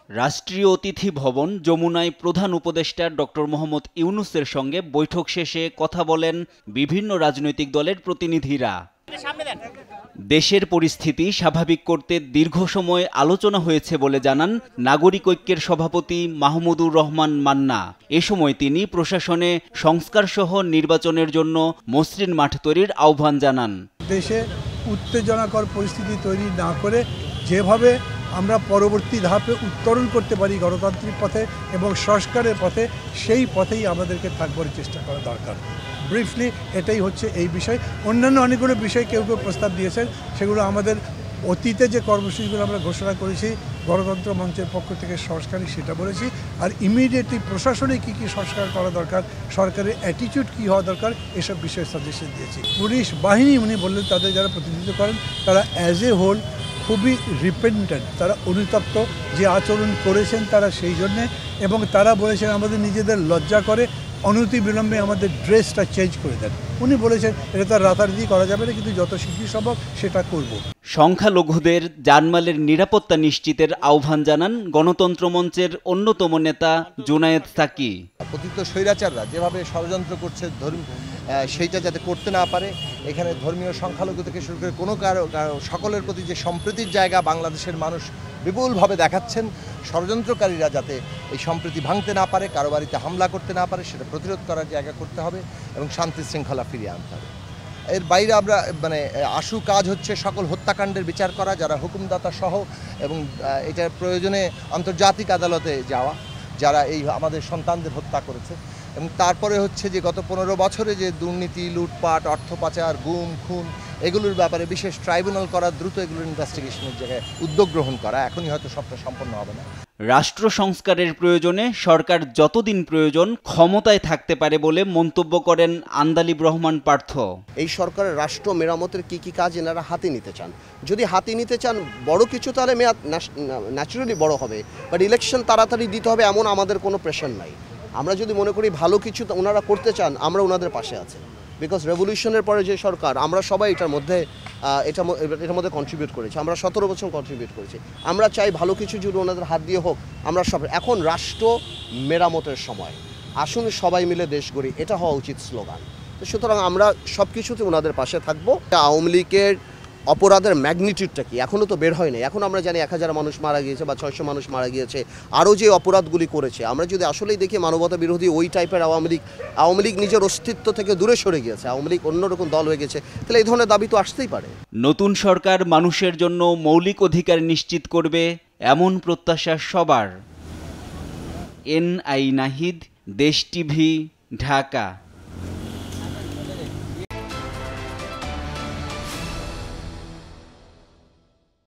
রাষ্ট্রীয় অতিথি ভবন যমুনায় প্রধান উপদেষ্টা ডক্টর মোহাম্মদ ইউনূসের সঙ্গে বৈঠক শেষে কথা বলেন বিভিন্ন রাজনৈতিক দলের প্রতিনিধিরা। দেশের পরিস্থিতি স্বাভাবিক করতে দীর্ঘ সময় আলোচনা হয়েছে বলে জানান নাগরিক ঐক্যের সভাপতি মাহমুদুর রহমান মান্না। এ সময় তিনি প্রশাসনে সংস্কারসহ নির্বাচনের জন্য মসৃণ মাঠ তৈরির আহ্বান জানান। দেশে উত্তেজনাকর পরিস্থিতি তৈরি না করে যেভাবে আমরা পরবর্তী ধাপে উত্তরণ করতে পারি গণতান্ত্রিক পথে এবং সংস্কারের পথে, সেই পথেই আমাদেরকে থাকবার চেষ্টা করা দরকার। ব্রিফলি এটাই হচ্ছে এই বিষয়। অন্যান্য অনেকগুলো বিষয় কেউ কেউ প্রস্তাব দিয়েছেন, সেগুলো আমাদের অতীতে যে কর্মসূচিগুলো আমরা ঘোষণা করেছি গণতন্ত্র মঞ্চের পক্ষ থেকে সংস্কারই সেটা বলেছি। আর ইমিডিয়েটলি প্রশাসনে কী কী সংস্কার করা দরকার, সরকারের অ্যাটিটিউড কী হওয়া দরকার, এসব বিষয়ে সাজেশন দিয়েছি। পুলিশ বাহিনী উনি বললেন তাদের যারা প্রতিনিধিত্ব করেন তারা অ্যাজ এ হোল খুবই রিপেন্টেন্ট, তারা অনুতপ্ত যে আচরণ করেছেন তারা সেই জন্যে, এবং তারা বলেছেন আমাদের নিজেদের লজ্জা করে, অনতি বিলম্বে আমাদের ড্রেসটা চেঞ্জ করে দেন। উনি বলেছেন এটা তো রাতারাতি করা যাবে না, কিন্তু যত শীঘ্র সম্ভব সেটা করব। সংখ্যালঘুদের জানমালের নিরাপত্তা নিশ্চিতের আহ্বান জানান গণতন্ত্র মঞ্চের অন্যতম নেতা জুনায়েদ সাকি। পতিত স্বৈরাচাররা যেভাবে ষড়যন্ত্র করছে সেইটা যাতে করতে না পারে, এখানে ধর্মীয় সংখ্যালঘু থেকে শুরু করে কোনো কারো সকলের প্রতি যে সম্প্রীতির জায়গা বাংলাদেশের মানুষ বিপুলভাবে দেখাচ্ছেন, ষড়যন্ত্রকারীরা যাতে এই সম্প্রীতি ভাঙতে না পারে, কারো বাড়িতে হামলা করতে না পারে, সেটা প্রতিরোধ করার জায়গা করতে হবে এবং শান্তি শৃঙ্খলা ফিরিয়ে আনতে হবে। এর বাইরে আমরা আশু কাজ হচ্ছে সকল হত্যাকাণ্ডের বিচার করা, যারা হুকুমদাতা সহ, এবং এটার প্রয়োজনে আন্তর্জাতিক আদালতে যাওয়া যারা এই আমাদের সন্তানদের হত্যা করেছে। এবং তারপরে হচ্ছে যে গত 15 বছরে যে দুর্নীতি, লুটপাট, অর্থ পাচার, গুম খুন, এগুলোর ব্যাপারে বিশেষ ট্রাইব্যুনাল করা, দ্রুত এগুলোর ইনভেস্টিগেশনের জায়গায় উদ্যোগ গ্রহণ করা। এখনই হয়তো সবটা সম্পন্ন হবে না। রাষ্ট্র সংস্কারের প্রয়োজনে সরকার যতদিন প্রয়োজন ক্ষমতায় থাকতে পারে বলে মন্তব্য করেন আন্দালিব রহমান পার্থ। এই সরকারের রাষ্ট্র মেরামতের কি কাজ এনারা হাতে নিতে চান। যদি হাতে নিতে চান বড় কিছু, তাহলে মেয়াদ ন্যাচুরালি বড় হবে, বাট ইলেকশন তাড়াতাড়ি দিতে হবে এমন আমাদের কোনো প্রেশার নাই। আমরা যদি মনে করি ভালো কিছু ওনারা করতে চান, আমরা ওনাদের পাশে আছি। বিকজ রেভলিউশনের পরে যে সরকার, আমরা সবাই এটার মধ্যে কন্ট্রিবিউট করেছি। আমরা 17 বছর কন্ট্রিবিউট করেছি। আমরা চাই ভালো কিছু যদি ওনাদের হাত দিয়ে হোক। আমরা সব এখন রাষ্ট্র মেরামতের সময়, আসুন সবাই মিলে দেশ গড়ি, এটা হওয়া উচিত স্লোগান। তো সুতরাং আমরা সব কিছুতে ওনাদের পাশে থাকবো। আওয়ামী লীগের অপরাধের ম্যাগনিটিউডটা কি এখনও তো বের হয়নি। এখন আমরা জানি 1000 মানুষ মারা গিয়েছে বা 600 মানুষ মারা গিয়েছে। আরও যে অপরাধগুলি করেছে, আমরা যদি আসলেই দেখি মানবতা বিরোধী ওই টাইপের আওয়ামী লীগ নিজের অস্তিত্ব থেকে দূরে সরে গিয়েছে, আওয়ামী লীগ অন্যরকম দল হয়ে গেছে, তাহলে এই ধরনের দাবি তো আসতেই পারে। নতুন সরকার মানুষের জন্য মৌলিক অধিকার নিশ্চিত করবে, এমন প্রত্যাশা সবার। NI নাহিদ, দেশ টিভি, ঢাকা।